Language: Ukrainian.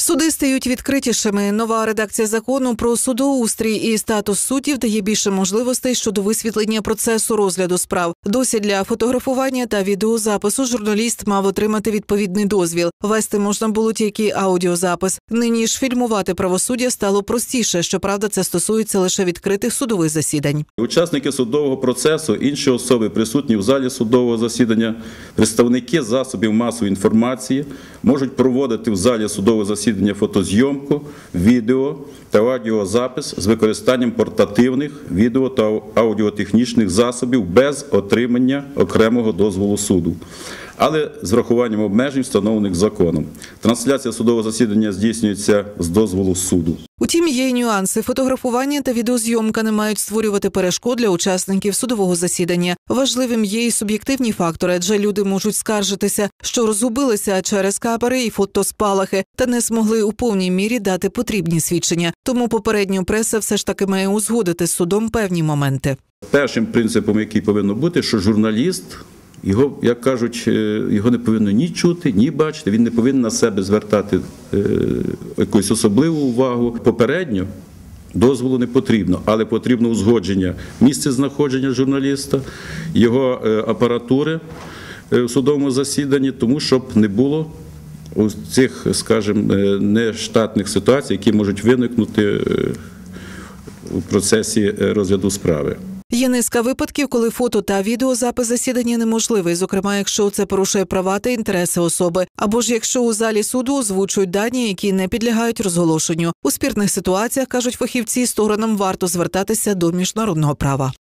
Суди стають відкритішими. Нова редакція закону про судоустрій і статус суддів дає більше можливостей щодо висвітлення процесу розгляду справ. Досі для фотографування та відеозапису журналіст мав отримати відповідний дозвіл. Вести можна було тільки аудіозапис. Нині ж фільмувати правосуддя стало простіше. Щоправда, це стосується лише відкритих судових засідань. Учасники судового процесу, інші особи, присутні в залі судового засідання, представники засобів масової інформації можуть проводити в залі судового засідання фотозйомку, відео та аудіозапис з використанням портативних відео та аудіотехнічних засобів без отримання окремого дозволу суду, але з врахуванням обмежень, встановлених законом. Трансляція судового засідання здійснюється з дозволу суду. Утім, є й нюанси. Фотографування та відеозйомка не мають створювати перешкод для учасників судового засідання. Важливим є і суб'єктивні фактори, адже люди можуть скаржитися, що розгубилися через камери і фотоспалахи та не змогли у повній мірі дати потрібні свідчення. Тому попередньо преса все ж таки має узгодити з судом певні моменти. Першим принципом, який повинно бути, що журналіст, його, як кажуть, його не повинно ні чути, ні бачити, він не повинен на себе звертати якусь особливу увагу. Попередньо дозволу не потрібно, але потрібно узгодження місця знаходження журналіста, його апаратури в судовому засіданні, тому щоб не було цих, скажімо, нештатних ситуацій, які можуть виникнути у процесі розгляду справи. Є низка випадків, коли фото та відеозапис засідання неможливий, зокрема, якщо це порушує права та інтереси особи, або ж якщо у залі суду озвучують дані, які не підлягають розголошенню. У спірних ситуаціях, кажуть фахівці, сторонам варто звертатися до міжнародного права.